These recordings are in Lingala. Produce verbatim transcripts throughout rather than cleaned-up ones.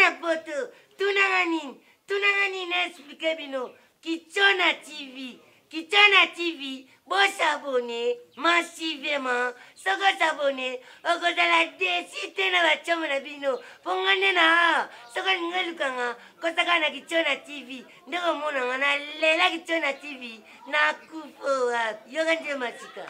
na poto. Tunangani. Tunangani na explique bino. Kichona T V. Kichona T V. Bo s'abonner massivement. Soko s'abonner. Oko la décide na ba chomo na bino. Pongane na. Soko ngalukanga. Kosaka na Kichona T V. Ndeko mona ngana lela Kichona T V. Na kufo wapi. Yoga nje masika.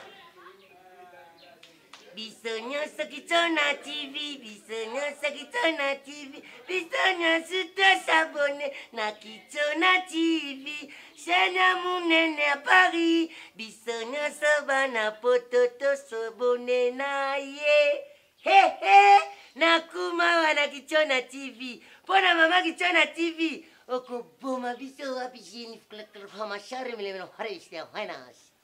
Bisogna sa Kichona T V, bisogna sa Kichona T V, bisogna tutto s'abonner na Kichona T V. Shana munene a Paris, bisogna soba na pototo sobone na ye. He he, na kumawa na Kichona T V. Pona mama Kichona T V, oko boma biso wapi jini fklekler hama shari mele meno hariste hainas.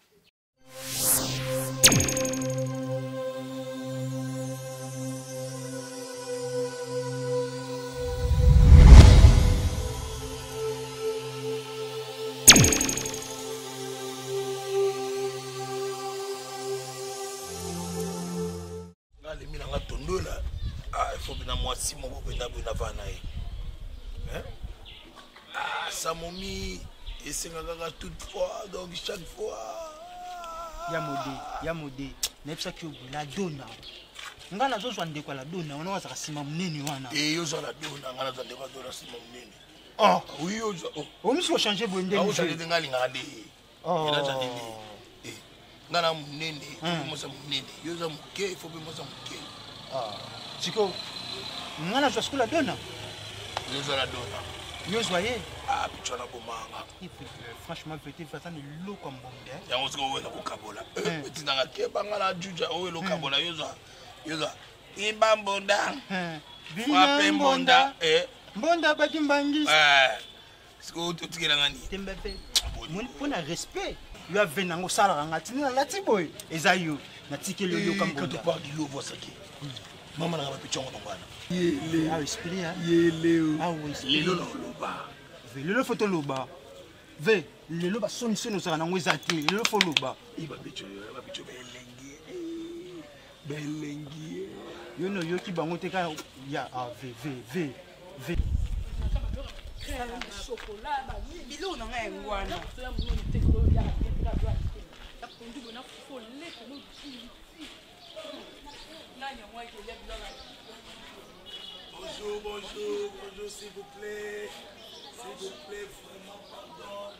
Ah, il faut bien moi si mon groupe n'a pas d'avanaï. Hein? Ah, ça m'a mis et c'est gaga toute fois donc chaque fois. Yamode, yamode. Nepsa ki la dona. Ngana zo zwande kwa la dona, ona waza kasima mnene wana. Eh yo zo la dona, ngana zwande kwa dona sima mnene. Ah, oui yo zo. O misi o changer bonde. Ah, o changer de ngali ngade. Oh. Ila changer de. Eh. Ngana mnene, mo sa mnene. Yo zo muke, il faut bien mo sa muke. Ah. Chico, ngana zo skula dona. Yo zo la dona. Yo zoye. Ah, pichona bomanga. Franchement, peut-être faire de l'eau comme bonde. Ya on se voit na kokabola. Eh, tinanga ke bangala juja o lo kabola yo zo. Yo zo. Ibambonda. Frappe mbonda. Eh. Mbonda bati mbangi. Eh. Siko to tikela ngani. Tembepe. Mon pona respect. Yo avena ngo sala ngati na lati boy. Ezayo. Na tikelo yo comme bonda. Quand tu parles du yo voix ça qui. Maman na ba pichongo ngwana. Yele. Ah, esprit hein. Yele. Ah oui. Lelo lo loba. Ve lelo photo loba. Ve lelo ba soni soni osaka nango ezati. Lelo fo loba. Iba bicho yo, ba bicho belengi. Belengi. Yo no yo ki bango te ka ya ah ve ve ve ve. Chocolat ba bilo na nga ngwana. Bonjour, bonjour, bonjour, s'il vous plaît. S'il vous plaît, vraiment, pardon.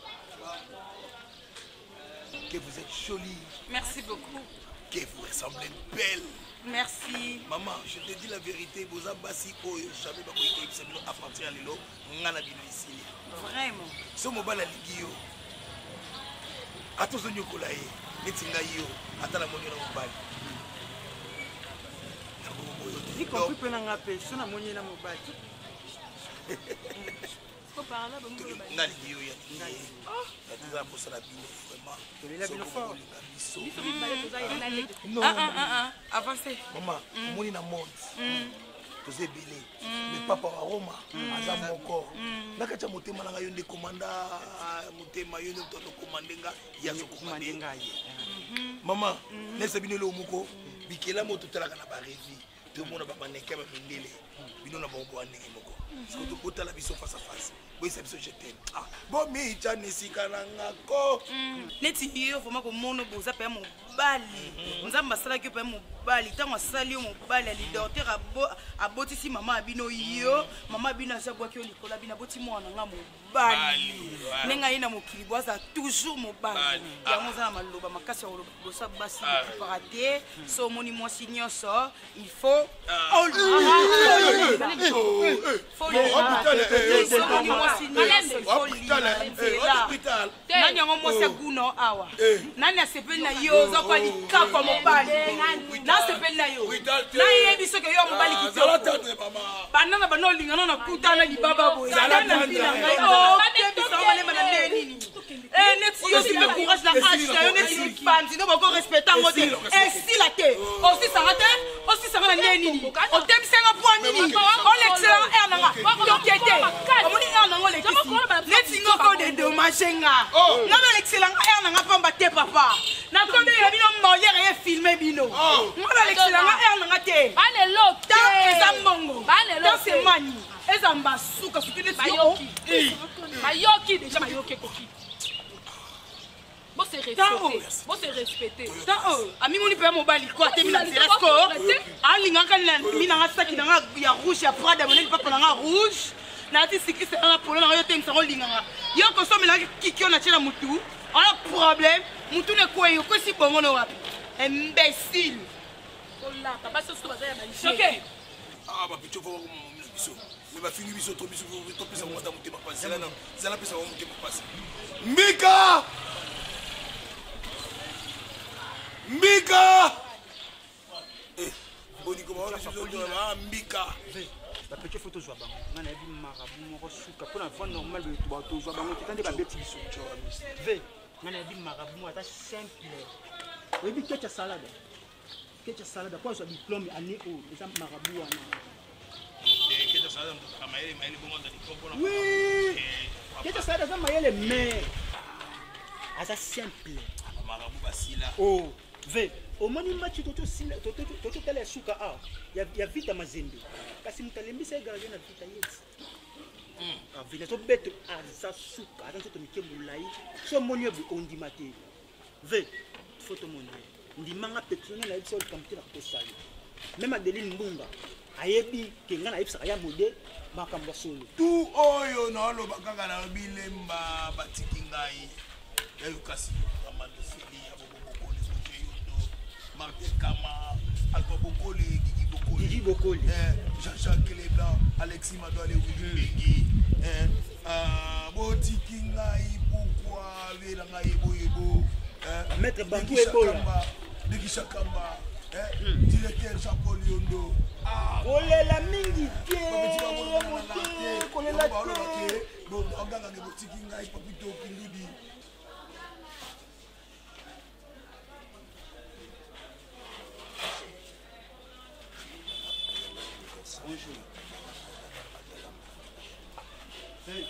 Que vous êtes jolie. Merci beaucoup. Que vous ressemblez belle. Merci. Maman, je te dis la vérité, vous avez bassi au jamais pas que c'est nous à partir à l'élo, ngana bino ici. Vraiment. Ce mobile à ligio. Attention nyokola e, netinga yo, atala monyo na mobile. Ni compris pe na ngape, so na monyo na mobile. Ko parla ba mo ba. Ngali yo ya. Oh, ça pour ça la bino vraiment. La bino fort. Non. Ah ah ah, avancez. Maman, moni na monde. Tozé belé. Mais papa wa Roma, aza moko. Nakacha motema na yo nde komanda, motema yo nde to komandenga, ya zo komandenga ye. Maman, nese bino le omuko, bikela moto talaka na ba revi. Tout le monde va manquer ba mindele. Bino na bongo andenge moko. Parce que tout la biso face à face. Oui, c'est ce que je t'aime. Ah, bon mi chane sikananga ko. Neti yo vraiment ko mono boza pe mo bali. Nzamba sala ki pe mo bali, tango sali mo bali ali docteur abo abotisi mama abino yo, mama abino za bwa ki o likola bina boti mwana nga mo bali. Nenga ina mo kiliboza toujours mo bali. Ya mo za maloba makasi o bosa basi préparé, so moni mo signoso, il faut oh hôpital. Nani yango mwasi guno awa. Nani asepeli na yo za kwa likapa mobali. Na asepeli na yo. Na yebi soke yo mobali kitoko. Banana banolingana na kutana libaba boye. Nana bina ngai. Oh, kebi sa male mana nini. Eh neti yo si me courage na age na yo neti bandi no bako respecter ngote. Eh si la te. Aussi ça rate. Aussi ça va nini. O tem senga point nini. On l'excellent air nanga. Donc était. Omoni air nanga le neti ngoko de dommage nga. Na ba l'excellent air nanga pamba te papa. Na konde ya bino molière e filmer bino. Ngona l'excellent air nanga te. Bale lo. Ta eza mbongo. Bale lo. ambiance emani eza mbasuka soki neti bayoki bayoki déjà bayoki ekoki bose respecter bose respecter tan amingoni mpe ya mobali ko atemi na nzela sko alingaka minanga saki nanga ya rouge ya prada moneli papa nanga rouge nati sikisi nanga polo nanga yo temisa olinganga yo kosomelaka kiki yo na tie na mutu ana problème mutu nekwei okwesi bongono wapi imbécile olaka basi oso baza ya balike ah bapitio fo bakomamamina biso me bafingi biso to biso topesa mota motema pasi zala pesa wa motema pasi mbika mbika boniko baona biso mbika bapetio fo tozwa bango nga nayebi marabu moko suka mpona voi normal tozwa bango te tande babeti biso ve nga nayebi marabu moko ata simple oyebi kecha salade kecha salade po azwa diplôme année oyo eza marabu wana oui kecha salade aza mayele mais aza simple o ve omoni match tototala ya suka a ya vita mazembe kasi moto alembisa egarde na vita yeti vita tobete aza suka aza nzoto mike molai so omoni ebe ondima te ve fo tomoni ndimanga petrone nayebi so likambo te na kotosali meme adeline mbunga ayebi ke nga nayebisaka ya mode makambo ya solo tu oyo naoloba kaka na bilemba batiki ngai kasi amadoseli ya bobokoli yondo martin kama alpha bokoli gigi bokoli gigi bokoli Jean-Jacques Leblanc Alexis Madoale Willy Bengi botiki ngai pourquoi vela ngai eboyebo maître Bantou Ebola Dekisha Kamba directeur Jean-Paul Yondo kolela mingi te kolela te bon oganga ke botiki ngai papito kindudi bonjour hey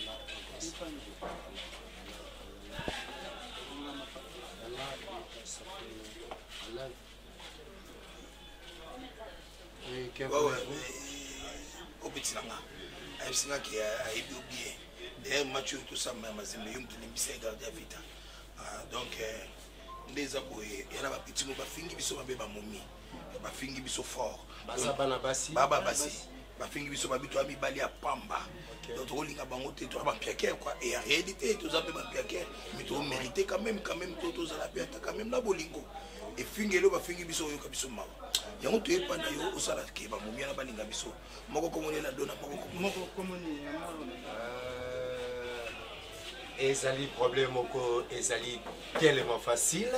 obetinanga ayebisingaki ayebi obie d'ailleurs match oyo tosamba ya mazembe yo moto olembisa egarde ya vita donc nde eza boye yana bapeti mo bafingi biso mabe bamomi bafingi biso fort baba basi bafingi biso babito ya mibali ya pamba donc tokolinga bango te toya bampiakere quoi et en réalité toza mpe bampiakere mais tomérite quand même quand même to tozala pe ata quand même na bolingo efingi elo bafingi biso oyoka biso mawa yango toyepanda yo osala ke bamomi na balinga biso moko komoni na dona moko komoni ezali problème moko ezali tellement facile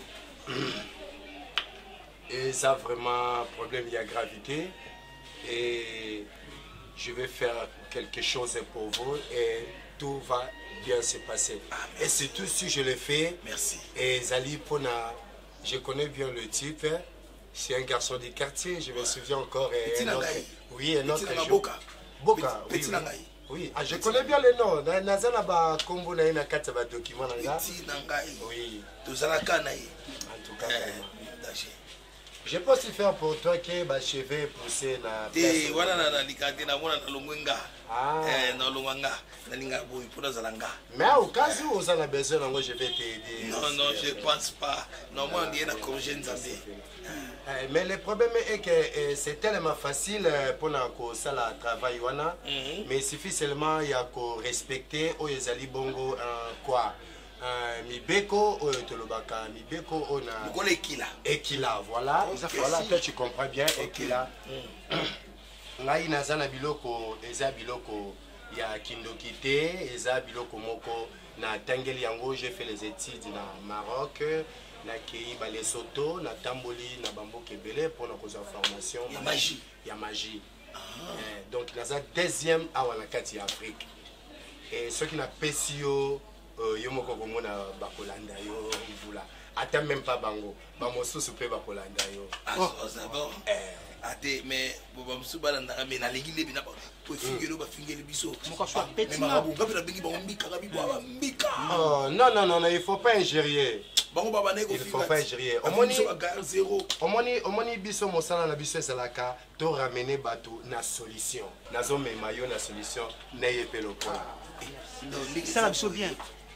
et ça vraiment problème il y a gravité et je vais faire quelque chose pour vous et tout va bien se passer. Ah, et surtout si je le fais, merci. Et Zali Pona, je connais bien le type, c'est un garçon du quartier, je me ouais. souviens encore. Et un autre, oui, un autre jour. Boka. Boka, oui, oui. Oui, ah, je connais bien le nom. Nazana ba kombo na ina kata ba document nanga. Petit nangai. Oui. Tozala kana yi. En tout cas. Je peux aussi faire pour toi que bah, je vais pousser la personne. Voilà, na na likate na mona na longwenga. Ah. Eh, na longwenga. Na linga boy pour na zalanga. Mais au cas où vous avez besoin, je vais t'aider. Non, non, je pense pas. Non, moi on dit na congé nzambe. Mais le problème est que c'est tellement facile pour nous ça la travail wana. Mais il suffit seulement il y a que respecter au ezali bongo quoi. Uh, Mibeko oyo tolobaka Mibeko ona Bokole Ekila Ekila voilà okay. Voilà toi tu comprends bien okay. Ekila ngai naza na biloko eza biloko ya kindoki te eza biloko moko na tangeli yango j'ai fait les études na Maroc na kei ba Lesotho na tamboli na bamboka ebele pour na koza formation ya magie ya magie ah. eh, donc naza deuxième awa na kati ya Afrique et ceux qui na pesio yo moko komona bakolanda yo ivula ata même pas bango ba mosusu pe bakolanda yo ah ça bon eh ate mais boba musubala na mais na lengi lebi na ba po fingelo ba fingeli biso Moko so petit mais marabu ngapi na bengi ba mbika ngapi ba mbika Oh non non non il faut pas ingérer. Bango baba neko Il faut pas ingérer. Omoni zéro. Omoni omoni biso mosala na biso ezalaka to ramener bato na solution. Nazo mema yo na solution na yepe lokola. Ça la biso bien.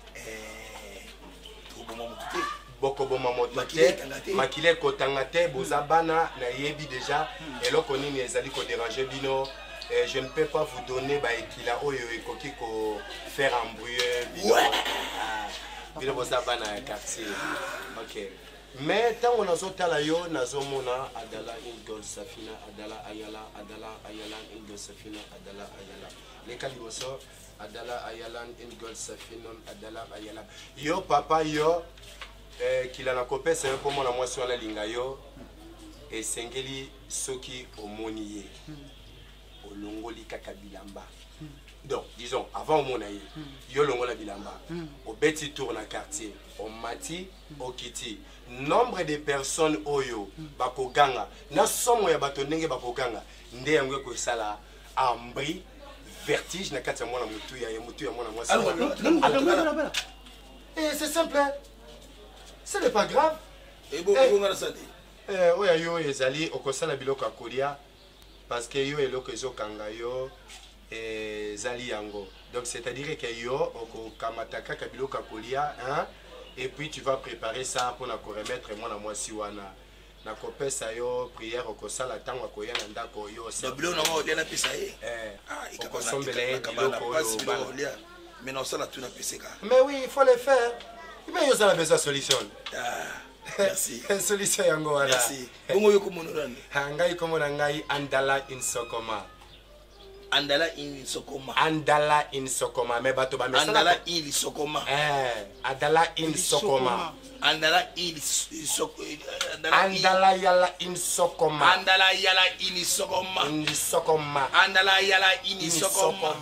Eh to bomo muté. Boko boma moto te makile kotanga te bozabana na yebi déjà eloko nini ezali ko déranger bino. Et je ne peux pas vous donner ba ekila oyo ekoki ko faire embrouiller bino. Bino bozabana na quartier. OK. Mais tant on a zotala yo nazomona adala ingol safina adala ayala adala ayala ingol safina adala ayala. Les kaliboso adala ayala ingol safina adala ayala. Yo papa yo eh kila na kopesa yo komo na mwasi wana linga yo esengeli soki omoni ye. Olongoli kaka bilamba. Donc, disons, avant au monaï, yo longola bilamba, au beti tour na quartier, au mati, au kiti. Nombre de personnes oyo, bako ganga, na somo ya bato nenge bako ganga, nde yangwe ko sala, ambri, vertige, na kati ya mwana mutu ya mutu ya mwana mwasi. Alors, et c'est simple, hein? Ce n'est pas grave. Et bon, on a ça dit. Eh, oya yo ezali okosala biloko akolia, parce que yo eloko ezokanga yo. Et zali yango. Donc c'est-à-dire que yo oko kamataka kabiloko kolia hein et puis tu vas préparer ça pour na ko remettre moi na mwasi wana na kopesa yo prière oko sala tango ko yana ndako yo c'est bilo na mo na pesa eh ah iko sombele biloko yo mais non ça la tout na peseka mais oui il faut le faire mais yo ça la besoin solution ah merci solution yango wana merci bongo yo komonorani ngai komona ngai andala insokoma Andala in sokoma. Andala in sokoma. Mais bato ba mesala. Andala in sokoma. Eh, andala in sokoma. Andala in sokoma. Andala yala in sokoma. Andala yala in sokoma. In sokoma. Andala yala in sokoma.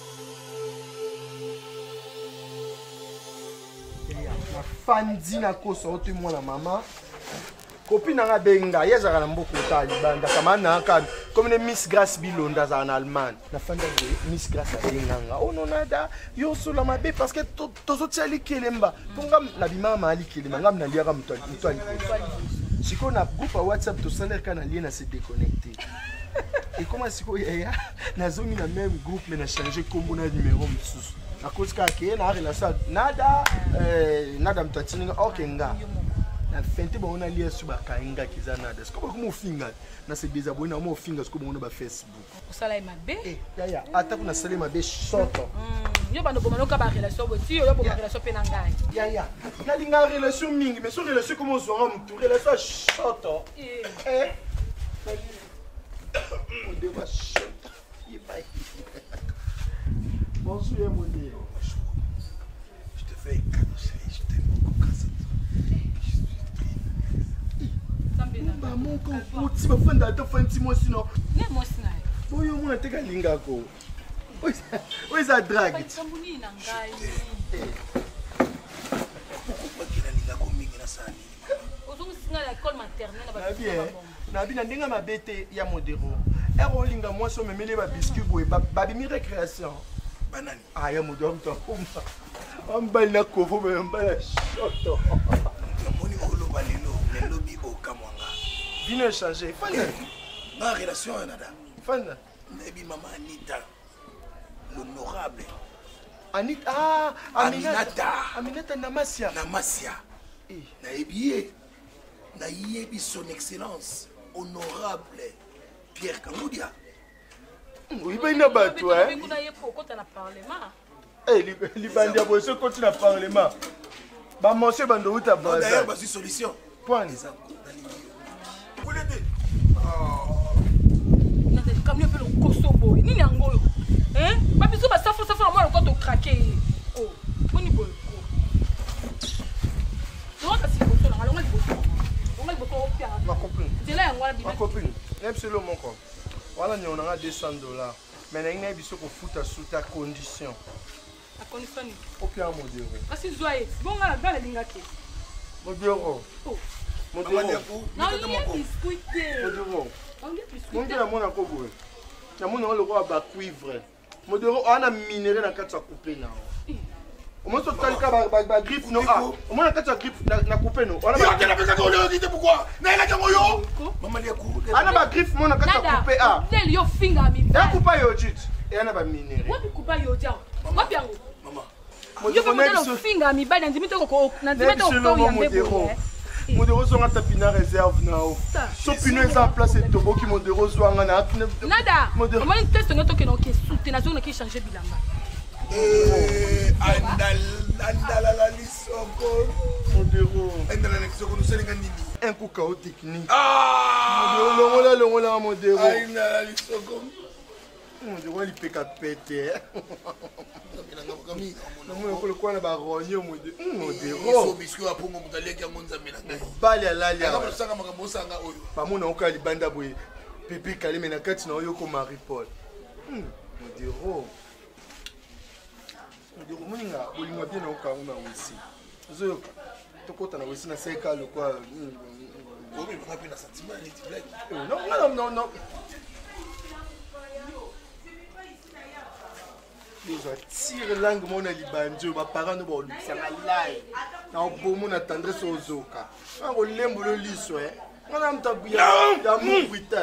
Fandi na koso otu mwana mama. Copine nga benga yezaka na mboko ta libanda kamana ka comme ne Miss Grace Bilonda za en Allemagne na fanda de Miss Grace benganga ono nada yo solo mabe parce que tozo tsali kelemba ponga na bima mali kelemba ngam na liaka mutwali mutwali siko na groupe WhatsApp to saler kana lien na se déconnecter et comment siko ya na zoni na même groupe mais na changer combo na numéro msusu na cause ka ke na relation nada euh nada mtatininga okenga na fente ba ona lia suba kainga kizana des ko ko mo finga na se désabonner na mo finga ko mo ba Facebook osala mabe eh ya ya ata kuna sale mabe shoto mm yo bando bomano ka ba relation boti yo bo ba relation pe na ngai ya ya na linga relation mingi mais so relation ko mo zo ngam tour relation shoto eh eh on doit shoto ibai bonjour mon dieu je te fais cadeau je t'aime beaucoup grâce à Ba moko poti ba fanda ta fanti mo sino. Ne mo sina. Boyo mo na teka linga ko. Oisa drag. Sambuni na ngai. Pourquoi kina linga ko mingi na sani? Ozo sina la école maternelle na ba. Na bien. Na bien ndinga mabete ya modero. Ero linga mo so memele ba biscuit boy ba bimi récréation. Banani. Ah ya modero to. Ambal na ko fo be mbala shoto. Moni olo balelo. Lobby au Kamwanga. Vino changer. Fanda. Ma relation nada. Fanda. Nebi maman Anita. L'honorable. Anita. Ah, Aminata. Aminata Namasia. Namasia. Eh. Na ebiye. Na yebi son excellence. Honorable. Pierre Kamoudia. Oui, ben na bato hein. Mais kuna yepo kota na parlement. Eh, li bandi abo se koti na parlement. Ba monsieur bando uta baza. D'ailleurs, ba solution. Point. Vous l'aidez. Na de camion pe lo kosobo. Ni yango yo. Hein? Ba biso ba safo safo moi ko to craquer. Oh, boni boy ko. No ka si ko so na ngalonga libo. Ngalonga libo ko pia. Ma copine. C'est là yango la bi. Ma copine. Même si le mon compte. Voilà, on a deux cents dollars. Mais na ina biso ko futa sous ta condition. La condition. Au pire modéré. Asi zoye. Bon ngala dans la lingake. Modéro. Oh. Modéro. Non, il y a biscuit. Modéro. On y a biscuit. onge namona ko boye namona lokola bacuivre modero ana minere na kati ya coupe nao omo totalika bagriffe no ah omona kati ya griffe na coupe no ana bagriffe mona kati ya coupe a ekupa yo jit eyana baminere modero zonga tapina réserve nao so pino eza en place etoboki modero zwanga na nada omoni test nga tokena okesute nazongi naki changer bilamba andalala lisoko modero andalala lisoko nosalinga nini un coup kao technique modero longola longola modero andalala lisoko modero lipeka pete namona kolokwa na baronye modero bali alali bamona okoya libanda boye pepe kaleme na kati na oyo ko Marie Paul modero modero moninga bolingo bien na okango na wesi ozoyoka tokota na wesi na seka lokwa non non non tire langue mona libandi baparent no baolukisanga lai na obomo na tendresse ozoka akolembola liso ngana mtabu ya mubwital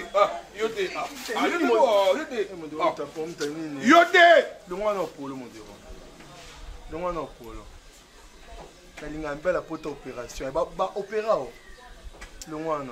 yote longwana opolo modero longwana opolo nalinga mbela pota opération baopéra o longwana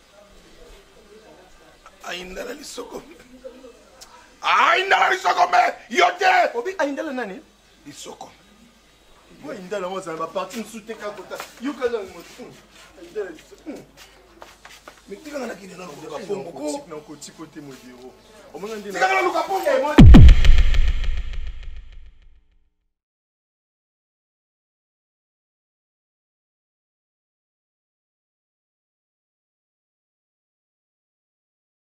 aindala lisoko aindala lisoko me yote obi aindala nani lisoko bo aindala moza ba parti nsute ka kota yoka na moto aindala lisoko mitika na kine na luka pongo ko na koti kote modero omona ndina tika na luka pongo